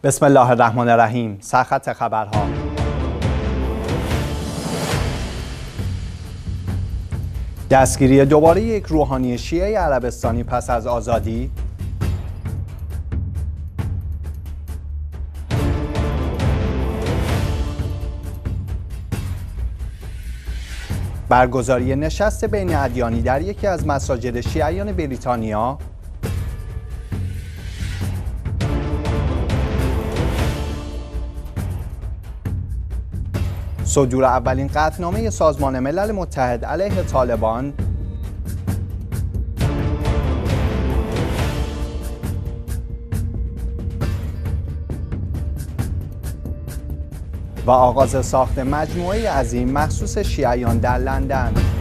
بسم الله الرحمن الرحیم. سرخط خبرها. دستگیری دوباره یک روحانی شیعه عربستانی پس از آزادی. برگزاری نشست بین ادیانی در یکی از مساجد شیعیان بریتانیا. صدور اولین قطعنامه سازمان ملل متحد علیه طالبان. و آغاز ساخت مجموعه عظیم مخصوص شیعیان در لندن.